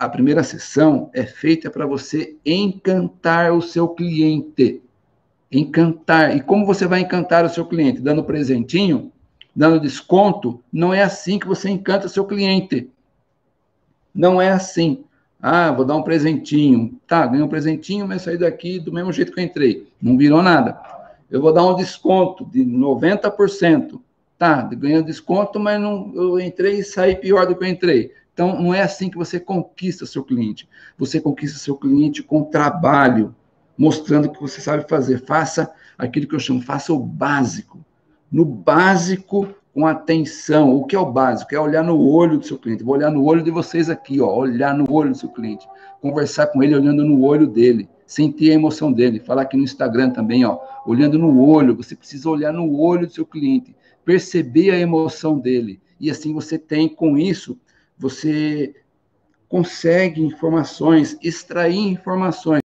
a primeira sessão é feita para você encantar o seu cliente. Encantar. E como você vai encantar o seu cliente? Dando presentinho? Dando desconto? Não é assim que você encanta o seu cliente. Não é assim. Ah, vou dar um presentinho. Tá, ganhei um presentinho, mas saí daqui do mesmo jeito que eu entrei. Não virou nada. Eu vou dar um desconto de 90%. Tá, ganhei um desconto, mas não, eu entrei e saí pior do que eu entrei. Então, não é assim que você conquista seu cliente. Você conquista seu cliente com trabalho, mostrando que você sabe fazer. Faça aquilo que eu chamo, faça o básico. No básico, com atenção. O que é o básico? É olhar no olho do seu cliente. Vou olhar no olho de vocês aqui, ó, olhar no olho do seu cliente. Conversar com ele olhando no olho dele, sentir a emoção dele. Falar aqui no Instagram também, ó, olhando no olho. Você precisa olhar no olho do seu cliente, perceber a emoção dele. E assim você tem, com isso, você consegue informações, extrair informações.